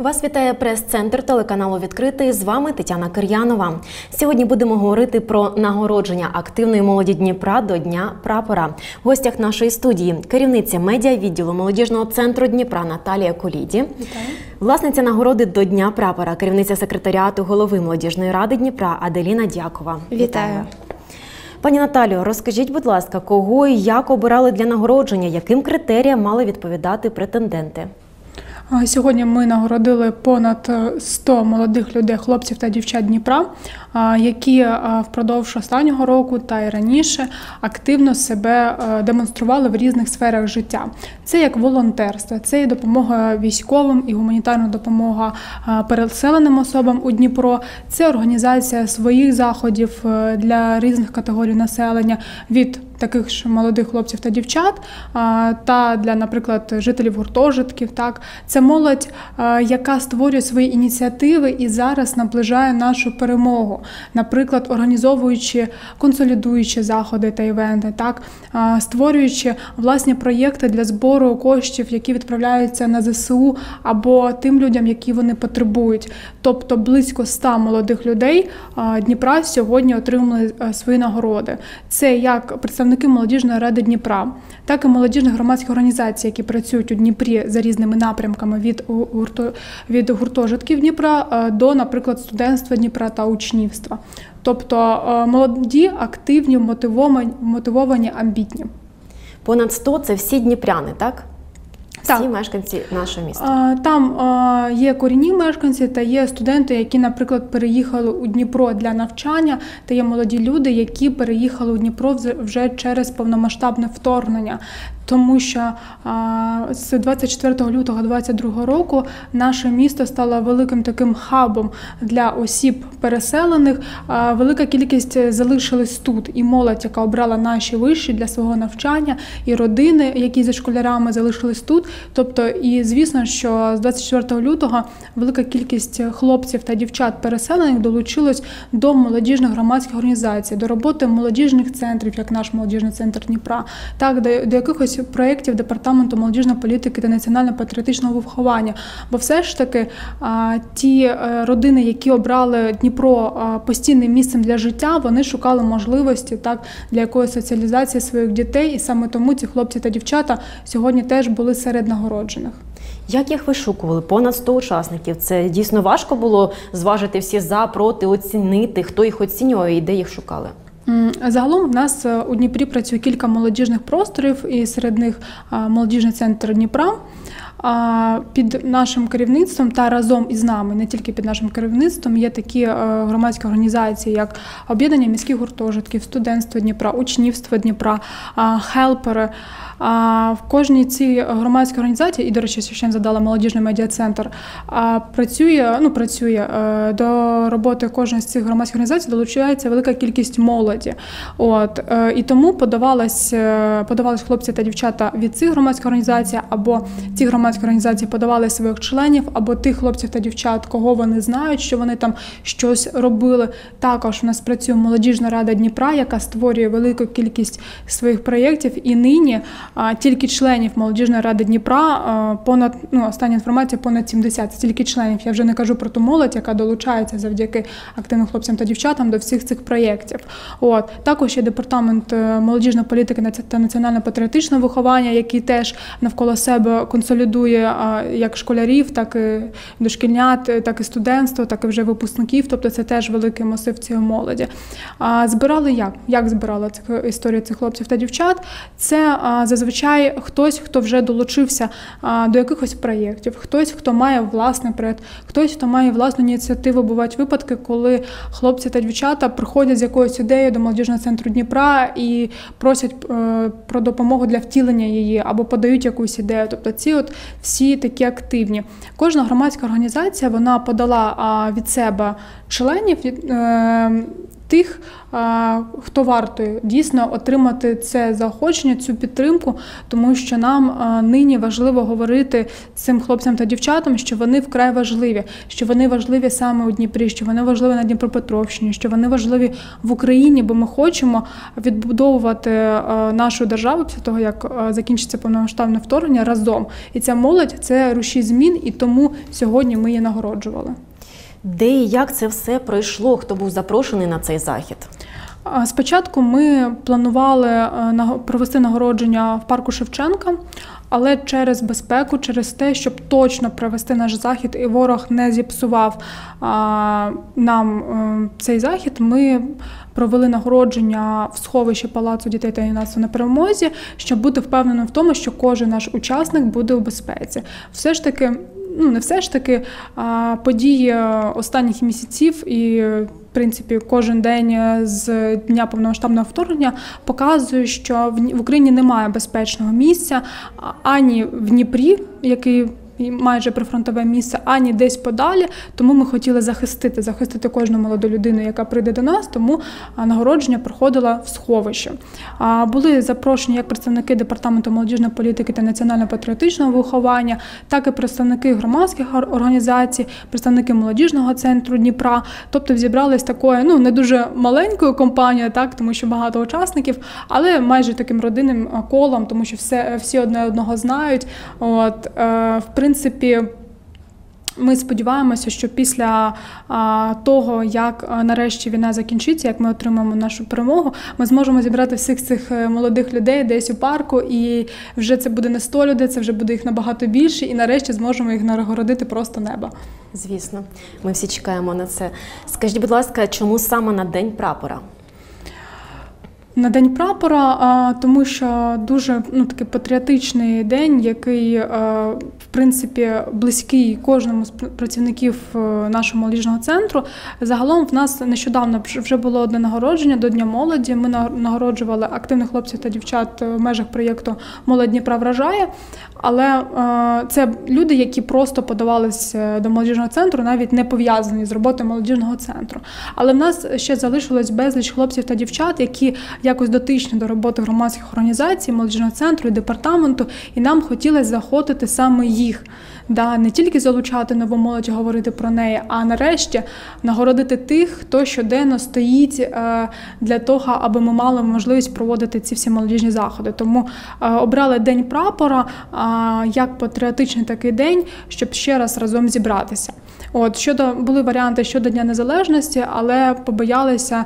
Вас вітає прес-центр телеканалу «Відкритий». З вами Тетяна Кир'янова. Сьогодні будемо говорити про нагородження активної молоді Дніпра до Дня прапора. В гостях нашої студії керівниця медіа-відділу молодіжного центру Дніпра Наталія Куліді. Вітаю. Власниця нагороди до Дня прапора, керівниця секретаріату голови молодіжної ради Дніпра Аделіна Дякова. Вітаю. Пані Наталію, розкажіть, будь ласка, кого і як обирали для нагородження, яким критеріям мали відповідати претенденти? Сьогодні ми нагородили понад 100 молодих людей, хлопців та дівчат Дніпра, які впродовж останнього року та й раніше активно себе демонстрували в різних сферах життя. Це як волонтерство, це і допомога військовим, і гуманітарна допомога переселеним особам у Дніпро, це організація своїх заходів для різних категорій населення, від таких ж молодих хлопців та дівчат, та для, наприклад, жителів гуртожитків. Так. Це молодь, яка створює свої ініціативи і зараз наближає нашу перемогу. Наприклад, організовуючи, консолідуючи заходи та івенти, так, створюючи власні проєкти для збору коштів, які відправляються на ЗСУ або тим людям, які вони потребують. Тобто близько 100 молодих людей Дніпра сьогодні отримали свої нагороди. Це як представники молодіжної ради Дніпра, так і молодіжних громадських організацій, які працюють у Дніпрі за різними напрямками від гуртожитків Дніпра до, наприклад, студентства Дніпра та учнівства. Тобто молоді, активні, мотивовані, амбітні. Понад 100 – це всі дніпряни, так? Всі Так. мешканці нашого міста. Там є корінні мешканці та є студенти, які, наприклад, переїхали у Дніпро для навчання, та є молоді люди, які переїхали у Дніпро вже через повномасштабне вторгнення. Тому що з 24 лютого 2022 року наше місто стало великим таким хабом для осіб переселених. Велика кількість залишились тут. І молодь, яка обрала наші виші для свого навчання, і родини, які зі школярами залишились тут. Тобто, і звісно, що з 24 лютого велика кількість хлопців та дівчат переселених долучилась до молодіжних громадських організацій, до роботи молодіжних центрів, як наш молодіжний центр Дніпра, так, до якихось проєктів Департаменту молодіжної політики та національно-патріотичного виховання. Бо все ж таки ті родини, які обрали Дніпро постійним місцем для життя, вони шукали можливості, так, для якоїсь соціалізації своїх дітей, і саме тому ці хлопці та дівчата сьогодні теж були серед нагороджених. Як їх вишукували? Понад 100 учасників. Це дійсно важко було зважити всі за, проти, оцінити, хто їх оцінював і де їх шукали? Загалом в нас у Дніпрі працює кілька молодіжних просторів, і серед них молодіжний центр Дніпра. Під нашим керівництвом та разом із нами, не тільки під нашим керівництвом, є такі громадські організації, як Об'єднання міських гуртожитків, студентство Дніпра, учнівство Дніпра, хелпери. В кожній цій громадській організації, і, до речі, ще задала молодіжний медіа-центр, працює до роботи кожної з цих громадських організацій долучається велика кількість молоді. І тому подавались хлопці та дівчата від цих громадських організацій, або ці громадські організації подавали своїх членів, або тих хлопців та дівчат, кого вони знають, що вони там щось робили. Також у нас працює молодіжна рада Дніпра, яка створює велику кількість своїх проєктів, і нині тільки членів молодіжної ради Дніпра остання інформація понад 70, тільки членів. Я вже не кажу про ту молодь, яка долучається завдяки активним хлопцям та дівчатам до всіх цих проєктів. Також є департамент молодіжної політики та національно-патріотичного виховання, який теж навколо себе консолідує як школярів, так і дошкільнят, так і студентство, так і вже випускників. Тобто це теж великий масив цієї молоді. Збирали як? Як збирали історію цих хлопців та дівчат? Це зазвичай хтось, хто вже долучився до якихось проєктів, хтось, хто має власний проєкт, хтось, хто має власну ініціативу. Бувають випадки, коли хлопці та дівчата приходять з якоюсь ідеєю до молодіжного центру Дніпра і просять про допомогу для втілення її, або подають якусь ідею. Тобто ці всі такі активні. Кожна громадська організація, вона подала від себе членів, тих, хто вартує дійсно отримати це заохочення, цю підтримку, тому що нам нині важливо говорити цим хлопцям та дівчатам, що вони вкрай важливі, що вони важливі саме у Дніпрі, що вони важливі на Дніпропетровщині, що вони важливі в Україні, бо ми хочемо відбудовувати нашу державу після того, як закінчиться повномасштабне вторгнення разом. І ця молодь – це рушій змін, і тому сьогодні ми її нагороджували. Де і як це все пройшло? Хто був запрошений на цей захід? Спочатку ми планували провести нагородження в парку Шевченка, але через безпеку, через те, щоб точно провести наш захід і ворог не зіпсував нам цей захід, ми провели нагородження в сховищі Палацу дітей та юнацтва на Перемозі, щоб бути впевненим в тому, що кожен наш учасник буде у безпеці. Все ж таки, не все ж таки, події останніх місяців і, в принципі, кожен день з дня повномасштабного вторгнення показує, що в Україні немає безпечного місця ані в Дніпрі, який майже прифронтове місце, ані десь подалі, тому ми хотіли захистити кожну молоду людину, яка прийде до нас, тому нагородження проходило в сховищі. Були запрошені як представники Департаменту молодіжної політики та національно-патріотичного виховання, так і представники громадських організацій, представники молодіжного центру Дніпра, тобто зібрались такою, не дуже маленькою компанією, так, тому що багато учасників, але майже таким родинним колом, тому що всі одне одного знають. В принципі, ми сподіваємося, що після того, як нарешті війна закінчиться, як ми отримаємо нашу перемогу, ми зможемо зібрати всіх цих молодих людей десь у парку, і вже це буде не 100 людей, це вже буде їх набагато більше, і нарешті зможемо їх нагородити просто неба. Звісно, ми всі чекаємо на це. Скажіть, будь ласка, чому саме на День прапора? На День прапора, тому що дуже такий патріотичний день, який, в принципі, близький кожному з працівників нашого молодіжного центру. Загалом в нас нещодавно вже було одне нагородження до Дня молоді. Ми нагороджували активних хлопців та дівчат в межах проєкту «Молодь Дніпра вражає». Але це люди, які просто подавалися до молодіжного центру, навіть не пов'язані з роботою молодіжного центру. Але в нас ще залишилось безліч хлопців та дівчат, які якось дотичні до роботи громадських організацій, молодіжного центру і департаменту, і нам хотілося заохотити саме їх. Не тільки залучати нову молодь, говорити про неї, а нарешті нагородити тих, хто щоденно стоїть для того, аби ми мали можливість проводити ці всі молодіжні заходи. Тому обрали День прапора як патріотичний такий день, щоб ще раз разом зібратися. Були варіанти щодо Дня Незалежності, але побоялися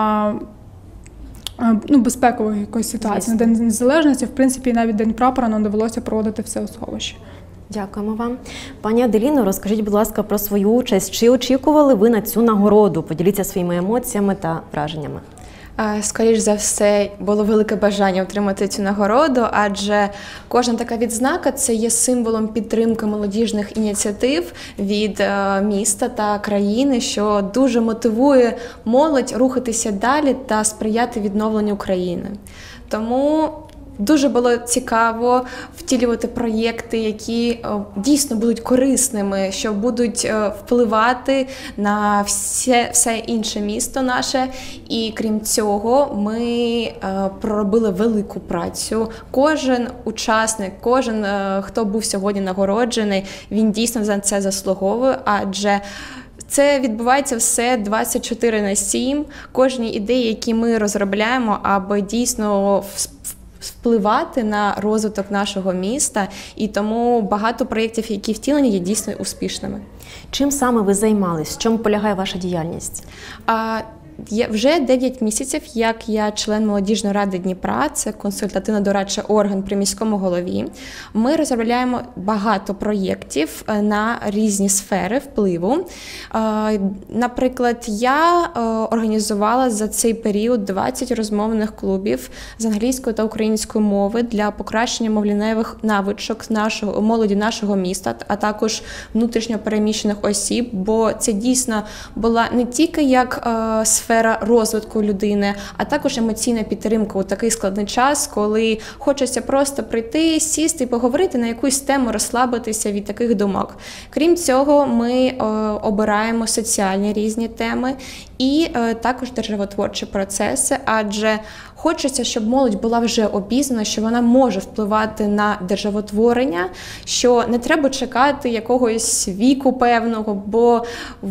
безпекової якоїсь ситуації. На День Незалежності, в принципі, навіть День прапора нам довелося проводити все у сховищі. Дякуємо вам. Пані Аделіно, розкажіть, будь ласка, про свою участь. Чи очікували ви на цю нагороду? Поділіться своїми емоціями та враженнями. Скоріш за все, було велике бажання отримати цю нагороду, адже кожна така відзнака – це є символом підтримки молодіжних ініціатив від міста та країни, що дуже мотивує молодь рухатися далі та сприяти відновленню України. Тому дуже було цікаво втілювати проєкти, які дійсно будуть корисними, що будуть впливати на все інше місто наше. І крім цього, ми проробили велику працю. Кожен учасник, кожен, хто був сьогодні нагороджений, він дійсно за це заслуговує, адже це відбувається все 24/7. Кожні ідеї, які ми розробляємо, аби дійсно впливати на розвиток нашого міста, і тому багато проєктів, які втілені, є дійсно успішними. Чим саме ви займались? В чому полягає ваша діяльність? Вже 9 місяців, як я член молодіжної ради Дніпра, це консультативно-дорадчий орган при міському голові. Ми розробляємо багато проєктів на різні сфери впливу. Наприклад, я організувала за цей період 20 розмовних клубів з англійської та української мови для покращення мовленнєвих навичок молоді нашого міста, а також внутрішньо переміщених осіб, бо це дійсно була не тільки як сфера сфера розвитку людини, а також емоційна підтримка у такий складний час, коли хочеться просто прийти, сісти і поговорити на якусь тему, розслабитися від таких думок. Крім цього, ми обираємо соціальні різні теми і також державотворчі процеси, адже хочеться, щоб молодь була вже обізнана, що вона може впливати на державотворення, що не треба чекати якогось віку певного, бо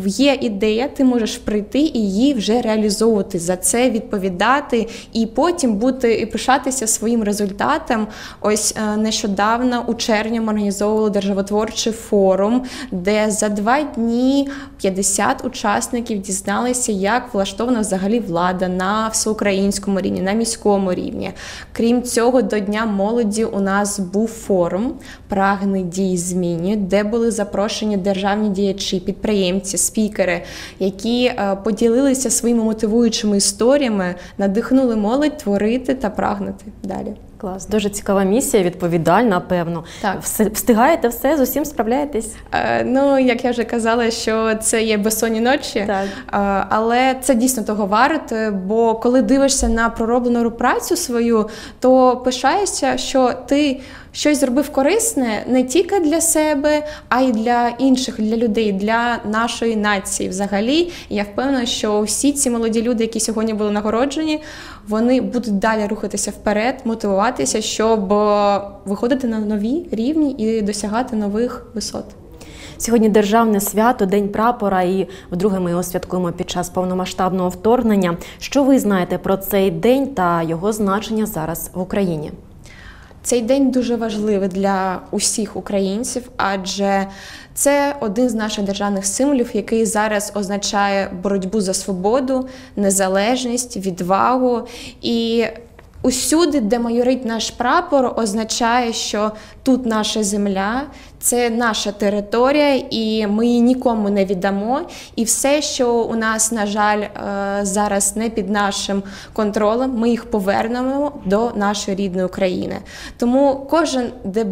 є ідея, ти можеш прийти і її вже реалізовувати, за це відповідати і потім бути і пишатися своїм результатом. Ось нещодавно у червні ми організовували державотворчий форум, де за 2 дні 50 учасників дізналися, як влаштована взагалі влада на всеукраїнському рівні, на міському рівні. Крім цього, до Дня молоді у нас був форум «Прагни, дій, змінюй», де були запрошені державні діячі, підприємці, спікери, які поділилися своїми мотивуючими історіями, надихнули молодь творити та прагнути далі. Клас, дуже цікава місія, відповідальна, певно. Так. Встигаєте все, з усім справляєтесь? Ну, як я вже казала, що це є безсонні ночі, Так. Але це дійсно того варто, бо коли дивишся на пророблену працю свою, то пишаєшся, що ти щось зробив корисне не тільки для себе, а й для інших, для людей, для нашої нації взагалі. І я впевнена, що всі ці молоді люди, які сьогодні були нагороджені, вони будуть далі рухатися вперед, мотивуватися, щоб виходити на нові рівні і досягати нових висот. Сьогодні державне свято, День прапора, і вдруге ми його святкуємо під час повномасштабного вторгнення. Що ви знаєте про цей день та його значення зараз в Україні? Цей день дуже важливий для усіх українців, адже це один з наших державних символів, який зараз означає боротьбу за свободу, незалежність, відвагу. І усюди, де майорить наш прапор, означає, що тут наша земля, це наша територія, і ми її нікому не віддамо. І все, що у нас, на жаль, зараз не під нашим контролем, ми їх повернемо до нашої рідної України. Тому кожен,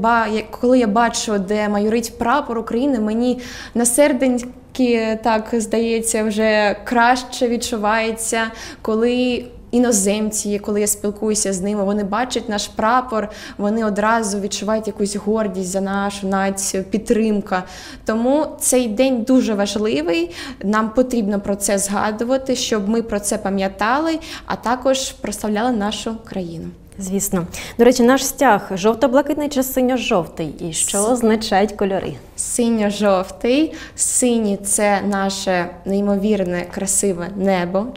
коли я бачу, де майорить прапор України, мені на серденьки, так здається, вже краще відчувається, коли іноземці, коли я спілкуюся з ними, вони бачать наш прапор, вони одразу відчувають якусь гордість за нашу націю, підтримка. Тому цей день дуже важливий, нам потрібно про це згадувати, щоб ми про це пам'ятали, а також прославляли нашу країну. Звісно. До речі, наш стяг жовто-блакитний чи синьо-жовтий? І що означають кольори? Синьо-жовтий. Синій – це наше неймовірне, красиве небо,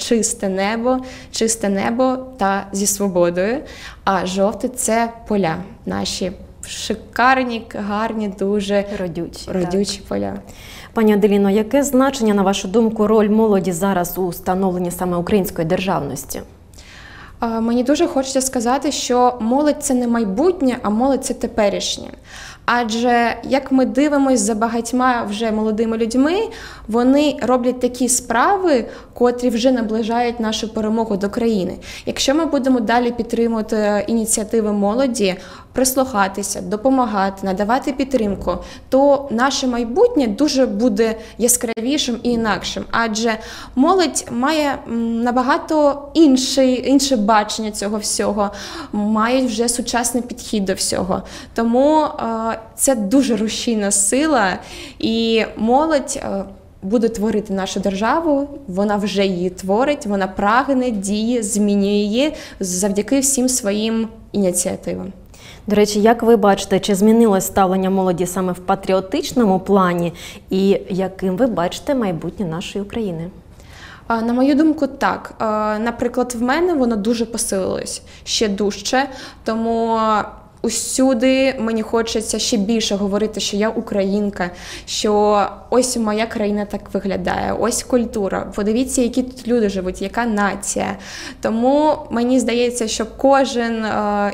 чисте небо та зі свободою. А жовтий – це поля, наші шикарні, гарні, дуже родючі поля. Пані Аделіно, яке значення, на вашу думку, роль молоді зараз у становленні саме української державності? Мені дуже хочеться сказати, що молодь – це не майбутнє, а молодь – це теперішнє. Адже, як ми дивимося за багатьма вже молодими людьми, вони роблять такі справи, котрі вже наближають нашу перемогу до країни. Якщо ми будемо далі підтримувати ініціативи молоді, прислухатися, допомагати, надавати підтримку, то наше майбутнє дуже буде яскравішим і інакшим. Адже молодь має набагато інше бачення цього всього, мають вже сучасний підхід до всього. Тому це дуже рушійна сила, і молодь буде творити нашу державу, вона вже її творить, вона прагне, діє, змінює її завдяки всім своїм ініціативам. До речі, як ви бачите, чи змінилось ставлення молоді саме в патріотичному плані, і яким ви бачите майбутнє нашої України? На мою думку, так. Наприклад, в мене воно дуже посилилось, ще дужче, тому усюди мені хочеться ще більше говорити, що я українка, що ось моя країна так виглядає, ось культура, подивіться, які тут люди живуть, яка нація. Тому мені здається, що кожна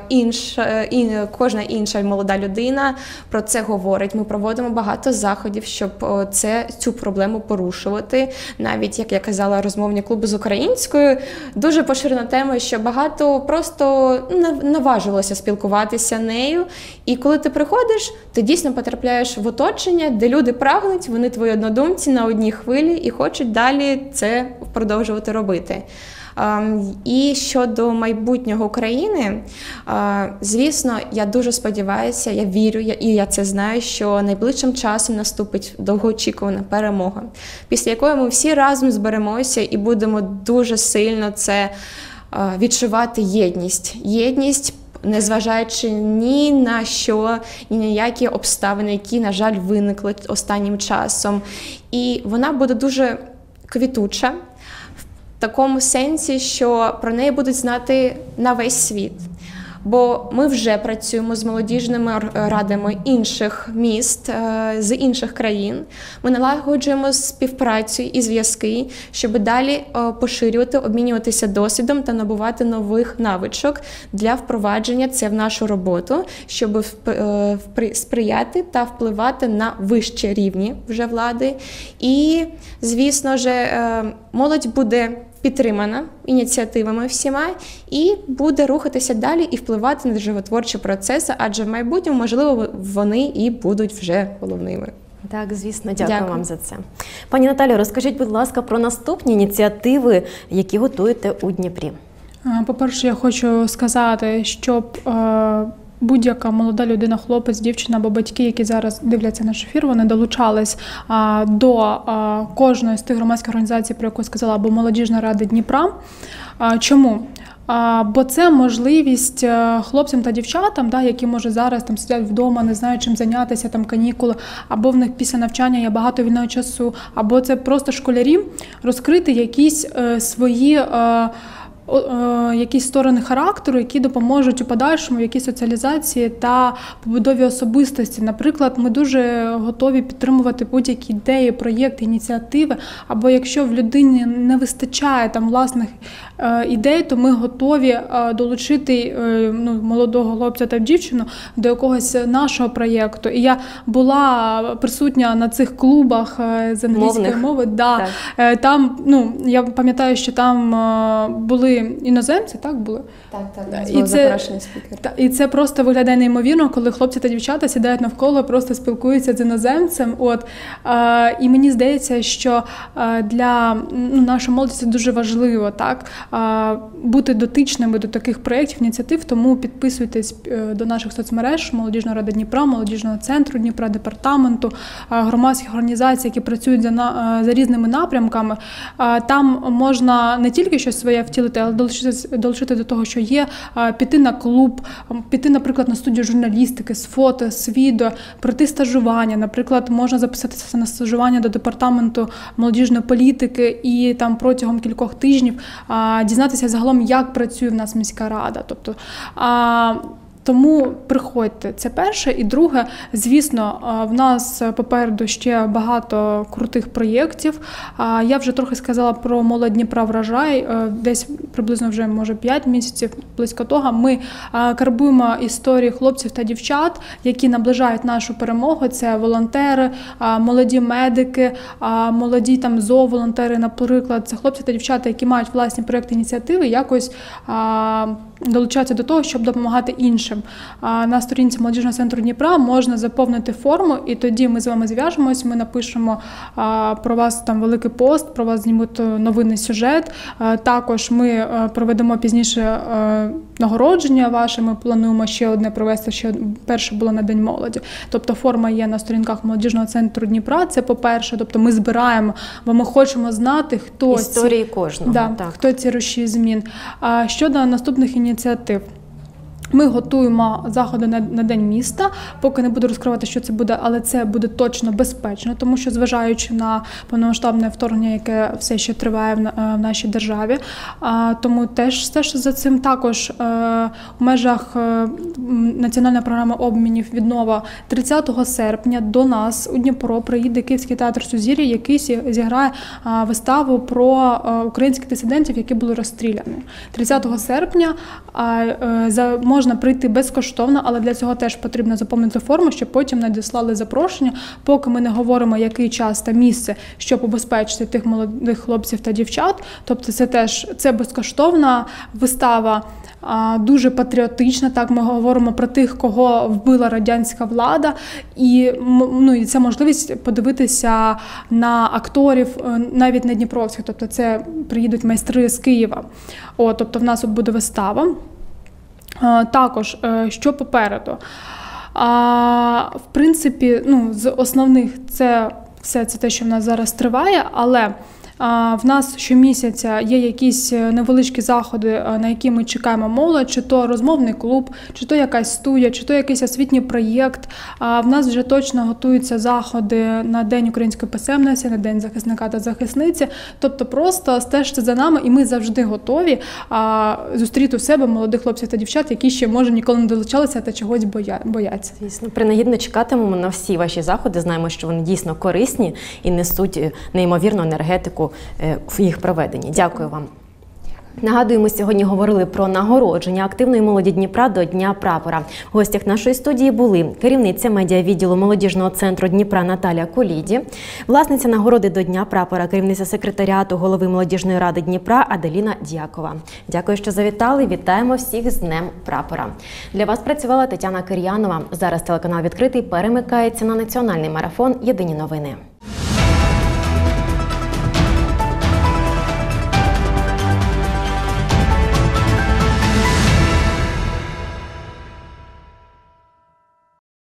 інша молода людина про це говорить. Ми проводимо багато заходів, щоб цю проблему порушувати. Навіть, як я казала, розмовні клуби з українською, дуже поширена тема, що багато просто наважувалося спілкуватися захоплюються нею. І коли ти приходиш, ти дійсно потрапляєш в оточення, де люди прагнуть, вони твої однодумці на одній хвилі і хочуть далі це продовжувати робити. І щодо майбутнього України, звісно, я дуже сподіваюся, я вірю, і я це знаю, що найближчим часом наступить довгоочікувана перемога, після якої ми всі разом зберемося і будемо дуже сильно це відчувати єдність, незважаючи ні на що, ні на які обставини, які, на жаль, виникли останнім часом. І вона буде дуже квітуча, в такому сенсі, що про неї будуть знати на весь світ. Бо ми вже працюємо з молодіжними радами інших міст, з інших країн. Ми налагоджуємо співпрацю і зв'язки, щоб далі поширювати, обмінюватися досвідом та набувати нових навичок для впровадження це в нашу роботу, щоб сприяти та впливати на вищі рівні вже влади. І, звісно ж, молодь буде підтримана ініціативами всіма і буде рухатися далі і впливати на животворчі процеси, адже в майбутньому, можливо, вони і будуть вже головними. Так, звісно, дякую вам за це. Пані Наталію, розкажіть, будь ласка, про наступні ініціативи, які готуєте у Дніпрі. По-перше, я хочу сказати, щоб будь-яка молода людина, хлопець, дівчина або батьки, які зараз дивляться наш ефір, вони долучались до кожної з тих громадських організацій, про яку я сказала, або Молодіжна рада Дніпра. Чому? Бо це можливість хлопцям та дівчатам, які, може, зараз там сидять вдома, не знають, чим зайнятися, там канікули, або в них після навчання є багато вільного часу, або це просто школярі, розкрити якісь свої якісь сторони характеру, які допоможуть у подальшому в якійсь соціалізації та побудові особистості. Наприклад, ми дуже готові підтримувати будь-які ідеї, проєкти, ініціативи, або якщо в людині не вистачає там власних ідей, то ми готові долучити молодого хлопця та дівчину до якогось нашого проєкту. І я була присутня на цих клубах з англійської мови. Да. Там, я пам'ятаю, що там були іноземці, так були? Так, і запрошений спікер. І це просто виглядає неймовірно, коли хлопці та дівчата сідають навколо, просто спілкуються з іноземцем. І мені здається, що для нашої молоді це дуже важливо, так? Бути дотичними до таких проєктів, ініціатив, тому підписуйтесь до наших соцмереж Молодіжна рада Дніпра, Молодіжного центру Дніпра, департаменту, громадських організацій, які працюють за різними напрямками. Там можна не тільки щось своє втілити, але долучити до того, що є, піти на клуб, піти, наприклад, на студію журналістики з фото, з відео, пройти стажування. Наприклад, можна записатися на стажування до департаменту молодіжної політики і там протягом кількох тижнів дізнатися загалом, як працює в нас міська рада. Тобто, тому приходьте. Це перше. І друге, звісно, в нас попереду ще багато крутих проєктів. Я вже трохи сказала про «Молодь Дніпра врожай». Десь приблизно вже, може, 5 місяців, близько того. Ми карбуємо історії хлопців та дівчат, які наближають нашу перемогу. Це волонтери, молоді медики, молоді там зооволонтери, наприклад. Це хлопці та дівчата, які мають власні проєкти, ініціативи, якось долучаються до того, щоб допомагати іншим. На сторінці Молодіжного центру Дніпра можна заповнити форму, і тоді ми з вами зв'яжемось, ми напишемо про вас там великий пост, про вас знімуть новинний сюжет. Також ми проведемо пізніше нагородження ваше, ми плануємо ще одне провести, ще перше було на День молоді. Тобто форма є на сторінках Молодіжного центру Дніпра, це по-перше, тобто ми збираємо, бо ми хочемо знати, хто історії кожного, хто ці рушії змін. Щодо наступних ініціатив. Ми готуємо заходи на День міста, поки не буду розкривати, що це буде, але це буде точно безпечно, тому що, зважаючи на повномасштабне вторгнення, яке все ще триває в нашій державі, тому теж за цим також у межах національної програми обмінів «Віднова» 30 серпня до нас у Дніпро приїде Київський театр «Сузір'я», який зіграє виставу про українських дисидентів, які були розстріляні. 30 серпня можна прийти безкоштовно, але для цього теж потрібно заповнити форму, щоб потім надіслали запрошення. Поки ми не говоримо, який час та місце, щоб убезпечити тих молодих хлопців та дівчат. Тобто це безкоштовна вистава, дуже патріотична. Так, ми говоримо про тих, кого вбила радянська влада, і це можливість подивитися на акторів навіть не дніпровських, тобто це приїдуть майстри з Києва. Тобто в нас буде вистава. Також, що попереду? В принципі, з основних це все те, що в нас зараз триває, але в нас щомісяця є якісь невеличкі заходи, на які ми чекаємо молодь, чи то розмовний клуб, чи то якась студія, чи то якийсь освітній проєкт. В нас вже точно готуються заходи на День української писемності, на День захисника та захисниці. Тобто просто стежте за нами, і ми завжди готові зустріти у себе молодих хлопців та дівчат, які ще, може, ніколи не долучалися та чогось бояться. Звісно, принагідно чекатимемо на всі ваші заходи. Знаємо, що вони дійсно корисні і несуть неймовірну енергетику в їх проведенні. Дякую вам. Нагадуємо, сьогодні говорили про нагородження активної молоді Дніпра до Дня прапора. В гостях нашої студії були керівниця медіавідділу молодіжного центру Дніпра Наталія Куліді, власниця нагороди до Дня прапора, керівниця секретаріату голови молодіжної ради Дніпра Аделіна Дякова. Дякую, що завітали. Вітаємо всіх з Днем прапора. Для вас працювала Тетяна Кир'янова. Зараз телеканал «Відкритий» перемикається на національний марафон «Єдині новини».